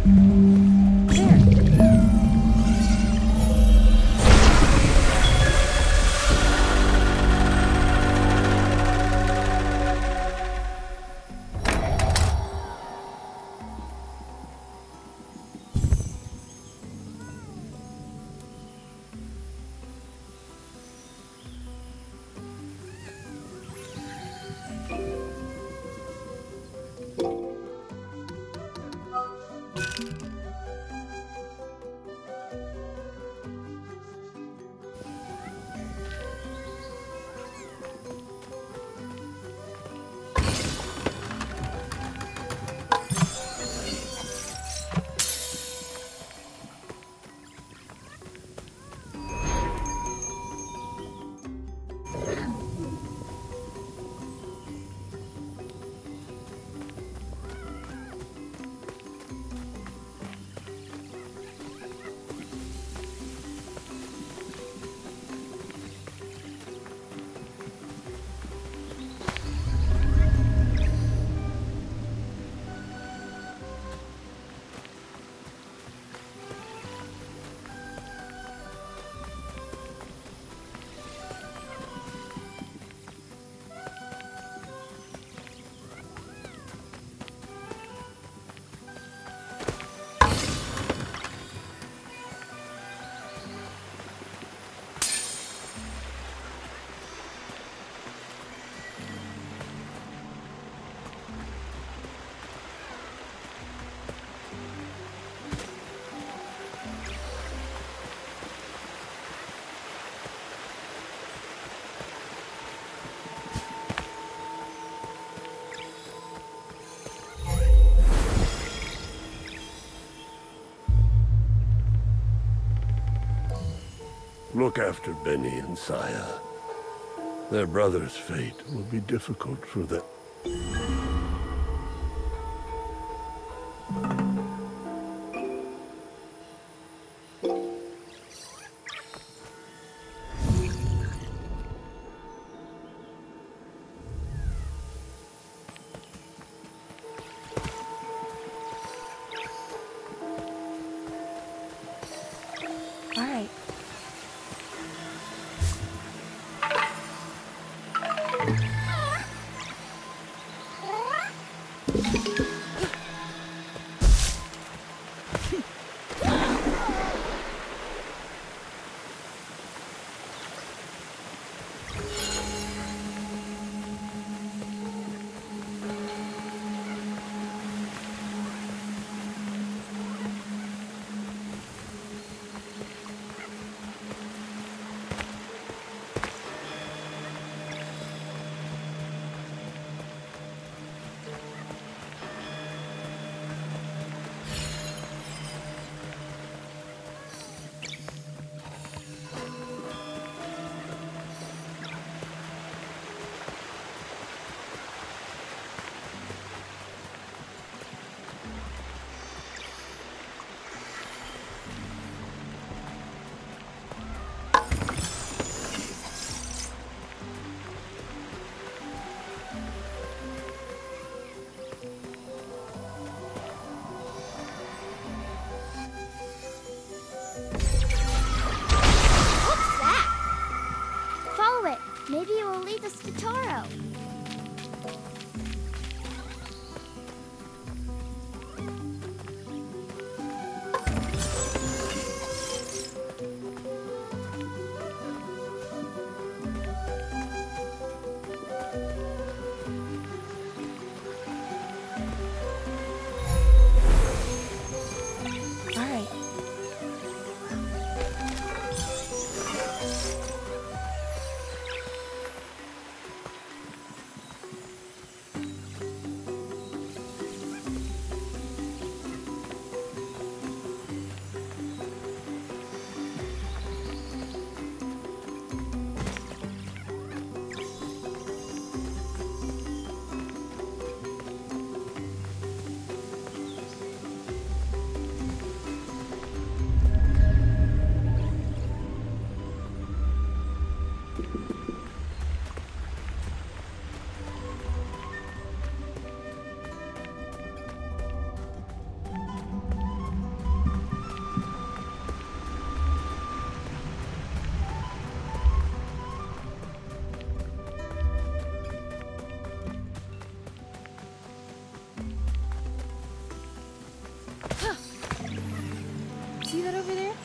Look after Benny and Saya. Their brother's fate will be difficult for them. All right. See that over there?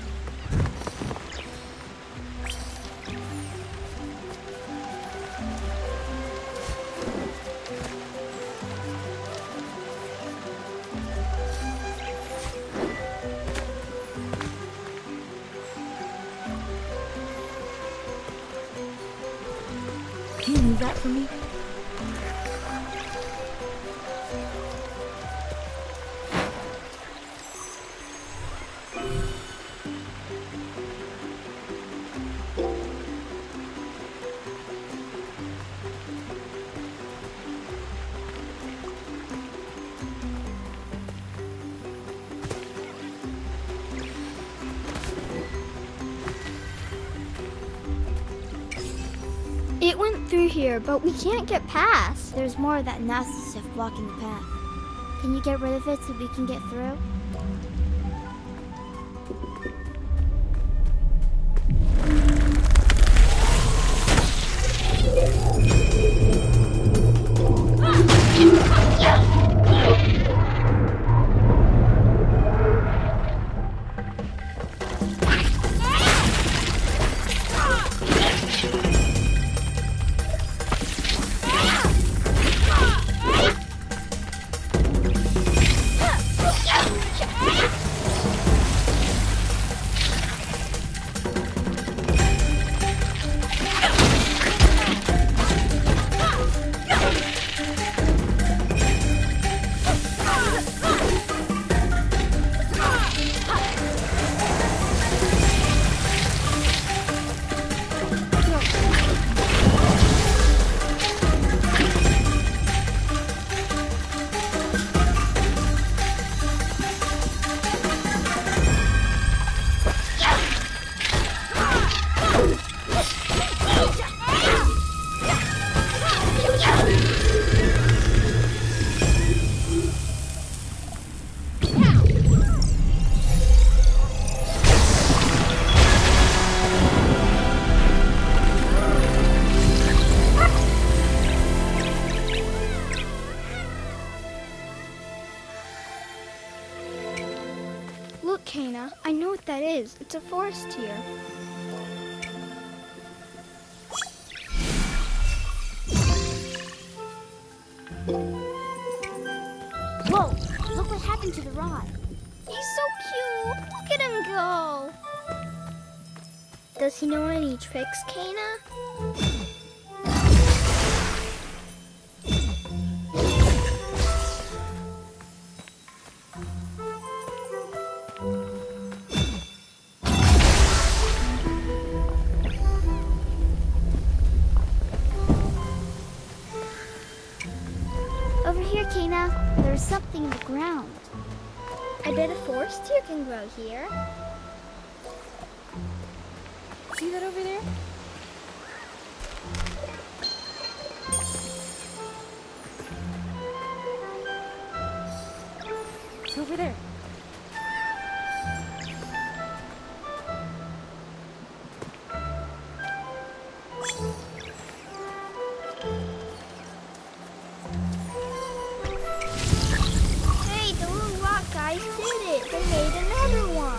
Can you move that for me? It went through here, but we can't get past. There's more of that nasty stuff blocking the path. Can you get rid of it so we can get through? Look, Kana, I know what that is. It's a forest here. Whoa, look what happened to the rod. He's so cute. Look at him go. Does he know any tricks, Kana? Over here, Kana, there's something in the ground. I bet a forest deer can grow here. See that over there? It's over there. Hey, the little rock guys did it. They made another one.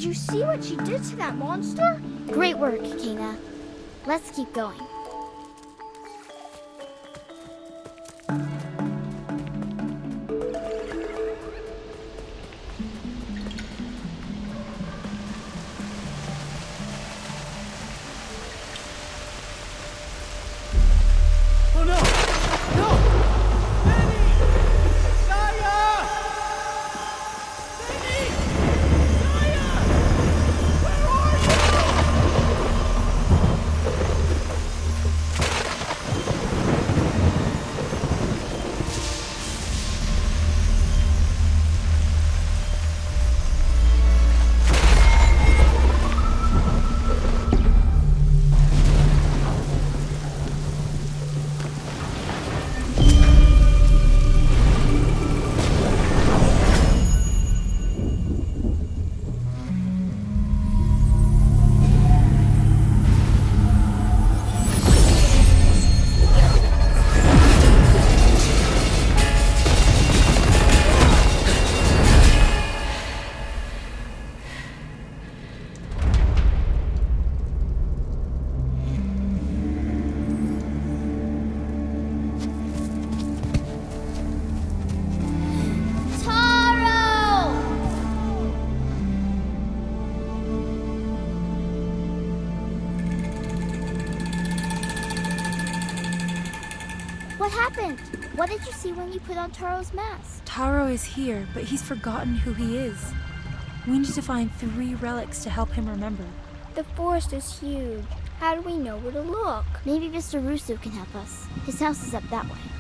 you see what she did to that monster? Great work, Kena. Let's keep going. Oh no! No! Benny! Saya! Benny! Saya! Where are What happened? What did you see when you put on Taro's mask? Taro is here, but he's forgotten who he is. We need to find 3 relics to help him remember. The forest is huge. How do we know where to look? Maybe Mr. Russo can help us. His house is up that way.